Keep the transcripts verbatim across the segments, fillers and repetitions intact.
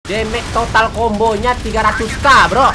Damage total kombonya tiga ratus k, bro.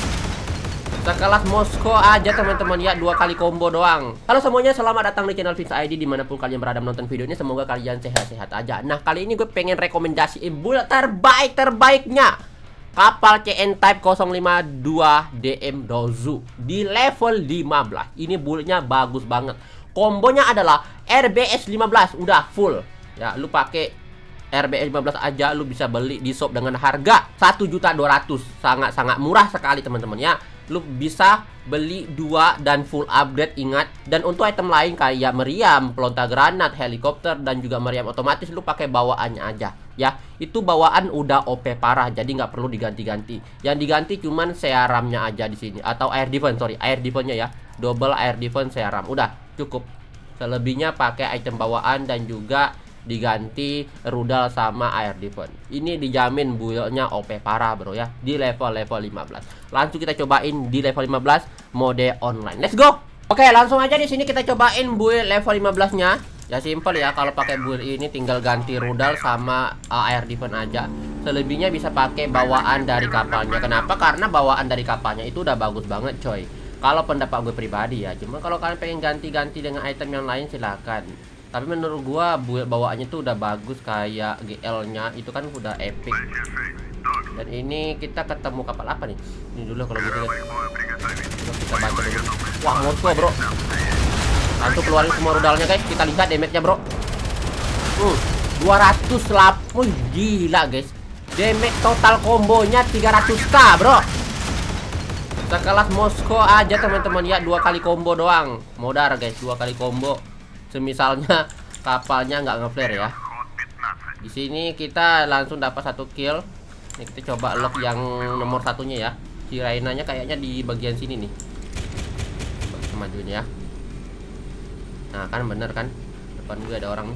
Sekelas Moskow aja teman-teman ya, dua kali combo doang. Halo semuanya, selamat datang di channel Vince I D. Dimanapun kalian berada menonton video ini, semoga kalian sehat-sehat aja. Nah, kali ini gue pengen rekomendasiin build terbaik-terbaiknya kapal C N Type nol lima dua D M Dozu di level lima belas. Ini buildnya bagus banget. Kombonya adalah R B S lima belas, udah full. Ya, lu pakai R B S lima belas aja lu bisa beli di shop dengan harga satu juta dua ratus ribu. Sangat-sangat murah sekali teman-teman ya. Lu bisa beli dua dan full upgrade, ingat. Dan untuk item lain kayak meriam, pelontar granat, helikopter dan juga meriam otomatis, lu pakai bawaannya aja ya. Itu bawaan udah O P parah, jadi nggak perlu diganti-ganti. Yang diganti cuman searamnya aja di sini, atau air defense, sorry, air defense-nya ya. Double air defense searam, udah cukup. Selebihnya pakai item bawaan dan juga diganti rudal sama air defense. Ini dijamin build-nya O P parah bro ya, di level-level lima belas. Langsung kita cobain di level lima belas mode online. Let's go. Oke, langsung aja di sini kita cobain build level lima belas-nya. Ya simple ya, kalau pakai build ini tinggal ganti rudal sama uh, air defense aja. Selebihnya bisa pakai bawaan dari kapalnya. Kenapa? Karena bawaan dari kapalnya itu udah bagus banget coy. Kalau pendapat gue pribadi ya. Cuma kalau kalian pengen ganti-ganti dengan item yang lain silakan. Tapi menurut gua build bawaannya tuh udah bagus, kayak G L-nya itu kan udah epic. Dan ini kita ketemu kapal apa nih? Ini dulu kalau gitu guys. Kita baca dulu. Wah, Moskow bro. Langsung keluarin semua rudalnya guys. Kita lihat damage-nya bro. Hmm, dua ratus delapan. Wih, gila guys. Damage total kombonya tiga ratus k bro. Sekelas Moskow aja teman-teman ya, dua kali combo doang. Modar guys, dua kali combo. Semisalnya kapalnya nggak nge-flare ya. Di sini kita langsung dapat satu kill. Ini kita coba lock yang nomor satunya ya. Si Rainanya kayaknya di bagian sini nih. Coba majuin ya. Nah kan bener kan, depan gue ada orang.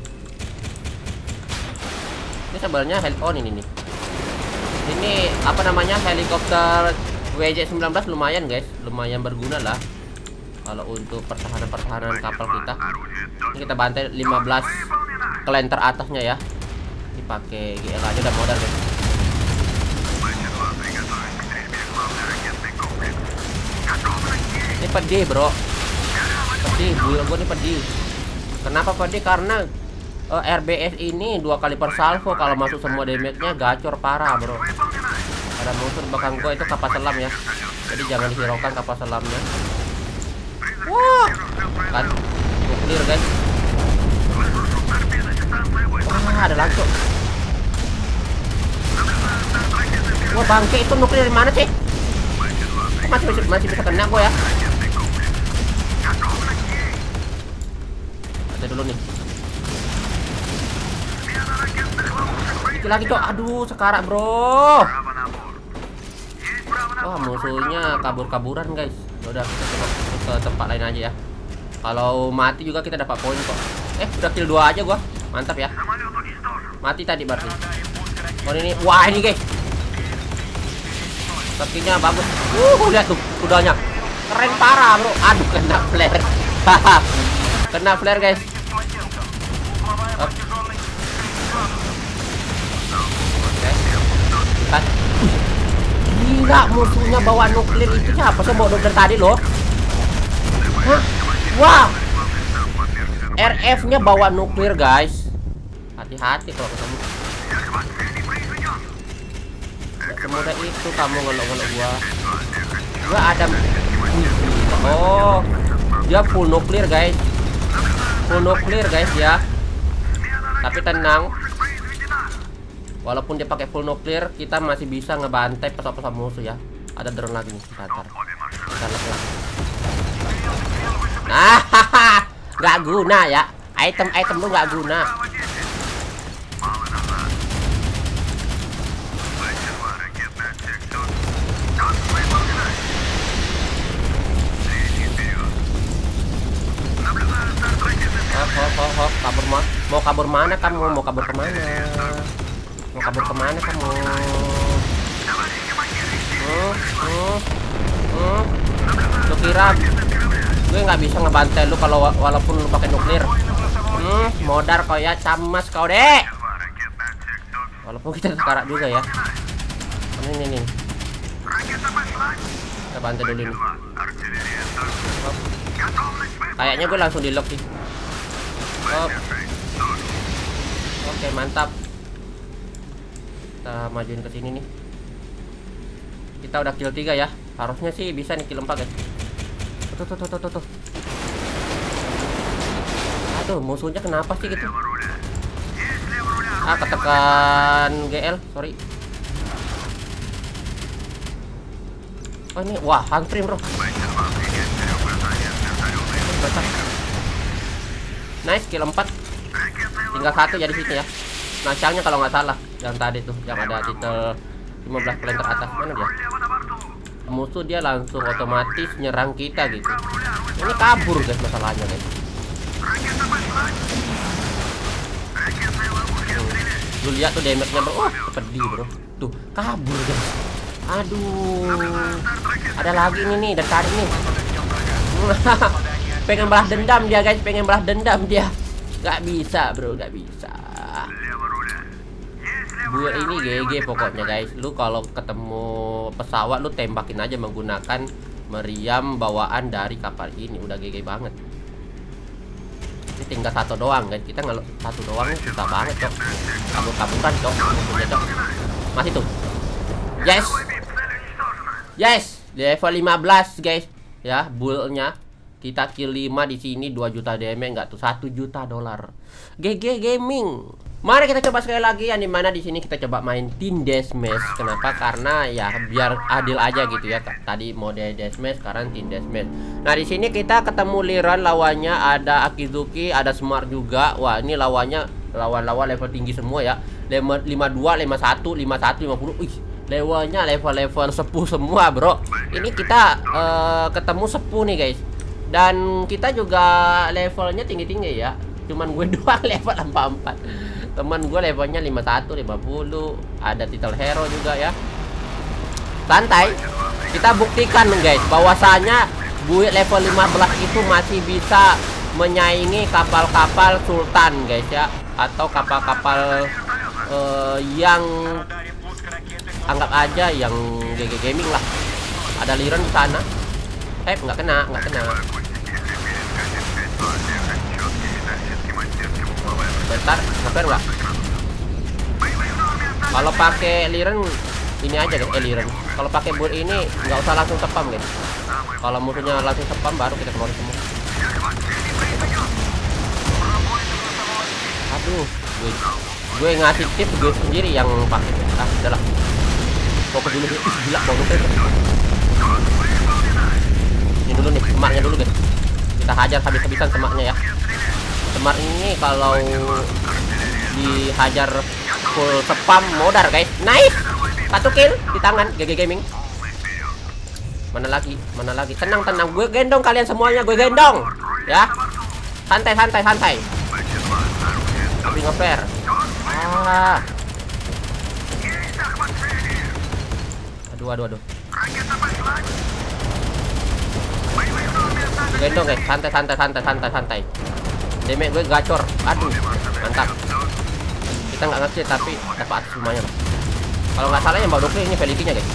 Ini sebenarnya helikopter ini nih. Ini apa namanya, helikopter W J sembilan belas lumayan guys, lumayan berguna lah kalau untuk pertahanan-pertahanan kapal kita. Ini kita bantai lima belas klan teratasnya ya. Ini pakai G L aja udah modal guys. Ini pedih bro, pedih, build gue ini pedih. Kenapa pedih? Karena uh, R B S ini dua kali per salvo. Kalau masuk semua damage-nya gacor parah bro. Ada musuh di belakang gue itu kapal selam ya, jadi jangan dihiraukan kapal selamnya. Wah, kan nuklir guys. Wah, ada langsung. Wah, bangke itu nuklir dari mana sih? Masih masih, masih bisa kena gue ya. Ada dulu nih. Sedikit lagi cok. Aduh, sekarat bro. Wah, musuhnya kabur-kaburan guys. Udah, kita coba ke tempat lain aja ya. Kalau mati juga kita dapat poin kok. Eh, udah kill dua aja gua. Mantap ya. Mati tadi berarti. Oh ini, wah ini guys. Sepertinya bagus. Uh, lihat tuh kudanya. Keren parah, bro. Aduh, kena flare. Kena flare guys. Oke. Kita gila, musuhnya bawa nuklir itu siapa sih? Bawa nuklir tadi loh. Hah? Wah, R F-nya bawa nuklir guys. Hati-hati kalau ketemu. Gak semudah itu kamu ngelok-ngelok gua. Gua ada. Oh, dia full nuklir guys. Full nuklir guys ya. Tapi tenang. Walaupun dia pakai full nuklir, kita masih bisa ngebantai pesawat-pesawat musuh ya. Ada drone lagi nih, bentar. Kita lihat. Nah, nggak guna ya. Item-item lu nggak guna. Hop, hop, hop, hop. Kabur mau, mau kabur mana kamu? Mau kabur kemana? Mau kabur kemana kamu? Hmm, hmm, hmm. Lu kira gue nggak bisa ngebantai lu kalau walaupun lu pakai nuklir? Hmm, modar kau ya, camas kau deh. Walaupun kita sekarat juga ya. Ini nih. Kita bantu dulu nih. Hop. Kayaknya gue langsung di lock sih. Hop. Oke, mantap. Kita majuin ke sini nih. Kita udah kill tiga ya. Harusnya sih bisa nih kill empat guys. Tuh tuh tuh tuh tuh. Aduh, musuhnya kenapa sih gitu? Ah, ketekan G L, sorry. Oh ini, wah, handframe bro. Nice, kill empat. Tinggal satu jadi situ ya. Nacangnya kalau nggak salah, yang tadi tuh, yang ada titel lima belas poin teratas. Mana dia? Musuh dia langsung otomatis nyerang kita gitu. Ini kabur guys masalahnya guys. Lu lihat tuh damage-nya bro. Oh, pedih bro. Tuh, kabur guys. Aduh. Ada lagi nih nih dari tadi nih. Pengen balas dendam dia guys, pengen balas dendam dia. Gak bisa bro, gak bisa. Buat ini G G pokoknya guys. Lu kalau ketemu pesawat lu tembakin aja menggunakan meriam bawaan dari kapal ini. Udah G G banget. Ini tinggal satu doang guys. Kita nggak satu doang nih susah banget cok. Kabur-kaburan cok. Cok. Masih tuh. Yes. Yes. Level lima belas guys. Ya, bullnya. Kita kill lima di sini dua juta damage enggak tuh satu juta dolar. G G Gaming. Mari kita coba sekali lagi yang dimana di sini kita coba main Team Deathmatch. Kenapa? Karena ya biar adil aja gitu ya. Tadi mode Deathmatch, sekarang Team Deathmatch. Nah di sini kita ketemu Liran, lawannya ada Akizuki, ada Smart juga. Wah ini lawannya lawan-lawan level tinggi semua ya. lima puluh dua, lima puluh satu, lima puluh satu, lima puluh. Wih, levelnya level-level sepuh semua bro. Ini kita uh, ketemu sepuh nih guys. Dan kita juga levelnya tinggi-tinggi ya. Cuman gue doang level empat puluh empat. Teman gue levelnya lima puluh satu, lima puluh. Ada titel hero juga ya. Santai. Kita buktikan guys bahwasanya build level lima belas itu masih bisa menyaingi kapal-kapal Sultan guys ya. Atau kapal-kapal uh, yang anggap aja yang G G Gaming lah. Ada Liran di sana. Eh nggak kena, nggak kena. Bentar, ngeper nggak? Kalau pakai Liran ini aja guys, eh Liran. Kalau pakai build ini nggak usah langsung tepam guys. Kalau musuhnya langsung tepam baru kita keluar semua. Aduh, gue, gue ngasih tips gue sendiri yang pakai. Ah, udahlah. Fokus dulu, ih gila bonusnya. Ini dulu nih, semaknya dulu guys. Kita hajar habis-habisan semaknya ya. Semar ini kalau dihajar full spam modar guys. Nice. Satu kill di tangan G G Gaming. Mana lagi? Mana lagi? Tenang tenang, gue gendong kalian semuanya, gue gendong. Ya. Santai santai santai. Tapi ngefair. Ah. Aduh aduh aduh. Gendong guys, santai santai santai santai santai. Damage gue gacor. Aduh, mantap. Kita nggak ngerti tapi dapat semuanya. Kalau nggak salah yang baru ini Felipinya guys.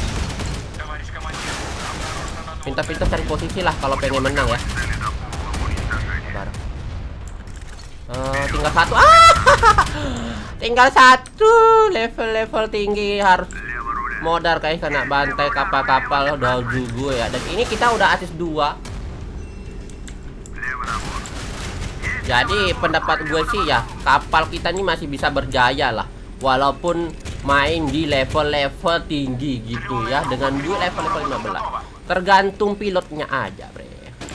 Pintar-pintar cari posisi lah kalau pengen menang ya. Baru. Uh, tinggal satu. Ah! Tinggal satu. Level-level tinggi harus modar guys, kena bantai kapal-kapal udah juga ya. Dan ini kita udah asis dua. Jadi pendapat gue sih ya, kapal kita ini masih bisa berjaya lah, walaupun main di level-level tinggi gitu ya, dengan build level-level lima belas. Tergantung pilotnya aja bre.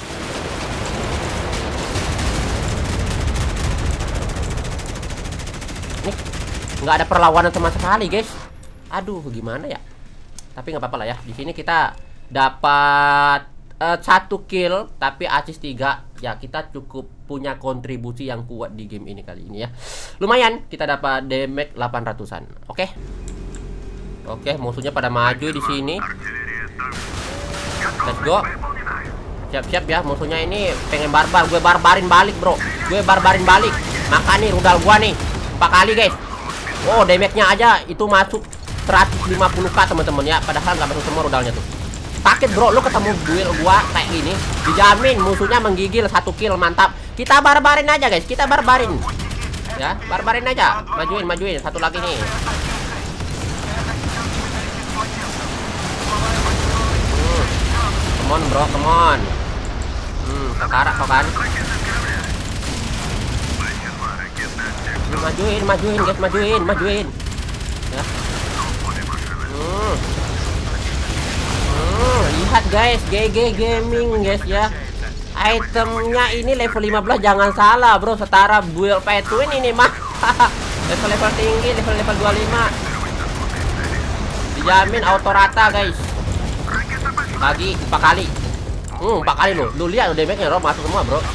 Nih nggak ada perlawanan sama sekali guys. Aduh gimana ya. Tapi nggak apa-apa lah ya. Di sini kita dapat uh, satu kill tapi asis tiga. Ya kita cukup punya kontribusi yang kuat di game ini kali ini ya. Lumayan kita dapat damage delapan ratusan. Oke. Oke, musuhnya pada maju di sini. Let's go. Siap-siap ya, musuhnya ini pengen barbar. Gue barbarin balik, bro. Gue barbarin balik. Maka nih rudal gua nih empat kali, guys. Oh, damage-nya aja itu masuk seratus lima puluh k teman-teman ya. Padahal nggak masuk semua rudalnya tuh. Sakit bro, lu ketemu build gua kayak gini, dijamin musuhnya menggigil satu kill, mantap. Kita barbarin aja guys, kita barbarin. Ya, barbarin aja. Majuin, majuin. Satu lagi nih. Hmm. Come on bro, come on. Hmm, kekarak kau kan. Majuin, majuin guys, majuin, majuin. Ya. Hmm. Hmm, lihat guys, G G Gaming guys ya. Itemnya ini level lima belas, jangan salah bro, setara build Petwin ini mah. Level-level tinggi, level-level dua puluh lima. Dijamin auto rata guys. Lagi empat kali. Hmm, empat kali loh. Lu lihat damage-nya bro, masuk semua bro.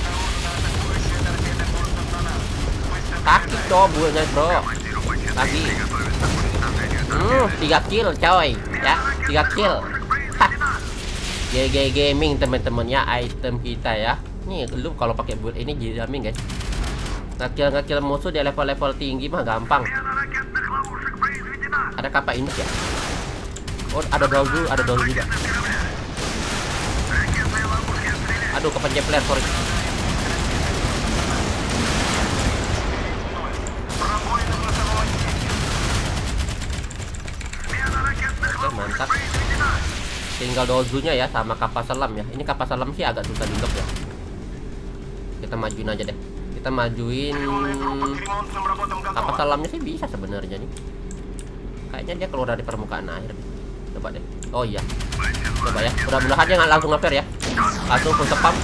Sakit coy buildnya bro. Lagi. Hmm, tiga kill coy. Ya, tiga kill. G G Gaming teman-teman ya, item kita ya. Nih lu kalau pakai build ini jamin guys. Ngekill ngekill musuh di level-level tinggi mah gampang. Ada kapal ini ya. Oh, ada dolu, ada dolu juga. Aduh, kepencet flare, sorry. Oke, mantap. Tinggal dozunya ya sama kapal selam ya. Ini kapal selam sih agak susah di lock ya. Kita majuin aja deh. Kita majuin kapal selamnya sih bisa sebenarnya nih. Kayaknya dia keluar dari permukaan air. Coba deh. Oh iya. Coba ya. Mudah-mudahan dia nggak langsung nge-flare ya. Langsung full spam.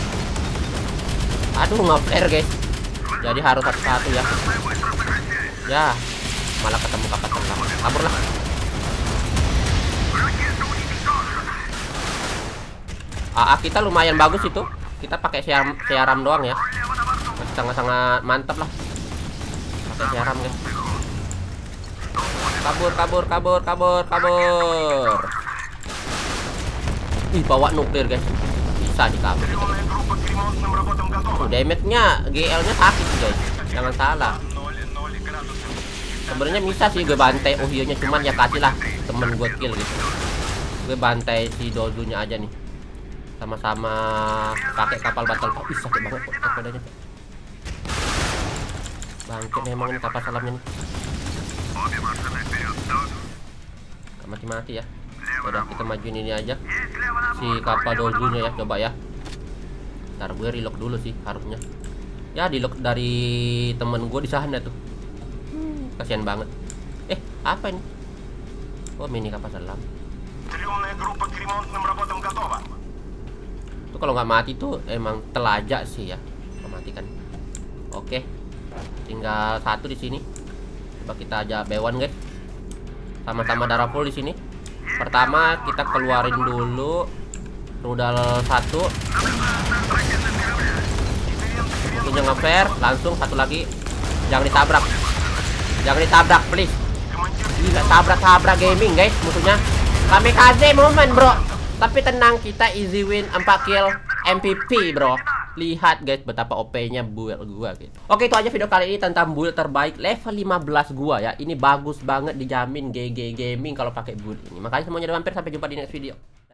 Aduh, nge-flare guys. Jadi harus satu-satu ya. Ya. Malah ketemu kapal selam. Kabur lah. A A kita lumayan bagus itu. Kita pakai siaram, siaram doang ya. Sangat-sangat mantap lah. Pakai siaram guys. Kabur, kabur, kabur, kabur, kabur. Ih, bawa nuklir guys. Bisa dikabur gitu. Oh, damage-nya G L-nya sakit guys. Jangan salah. Sebenarnya bisa sih gue bantai Ohio-nya, cuman ya kasih lah temen gue kill gitu. Gue bantai si Dozunya aja nih. Sama-sama pakai kapal battle. Oh, ih, sakit banget kok sepedanya. Bangkit memang ini kapal selamnya nih. Gak mati-mati ya. Udah, kita majuin ini aja. Si kapal dozunya ya, coba ya. Ntar gue relock dulu sih harusnya. Ya, di lock dari temen gue di sana tuh. Kasihan banget. Eh, apa ini? Oh, mini kapal selam. Tuh kalau nggak mati tuh emang telajak sih ya, mematikan. Oke, tinggal satu di sini. Coba kita aja B satu guys. Sama-sama darah full di sini. Pertama kita keluarin dulu rudal satu. Musuhnya nge-flare, langsung satu lagi. Jangan ditabrak. Jangan ditabrak please. Gila, tabrak-tabrak gaming guys musuhnya. Kamikaze momen bro. Tapi tenang, kita easy win empat kill M V P bro. Lihat guys betapa O P-nya build gua gitu. Oke, itu aja video kali ini tentang build terbaik level lima belas gua ya. Ini bagus banget, dijamin G G Gaming kalau pakai build ini. Makanya semuanya udah mampir, sampai jumpa di next video.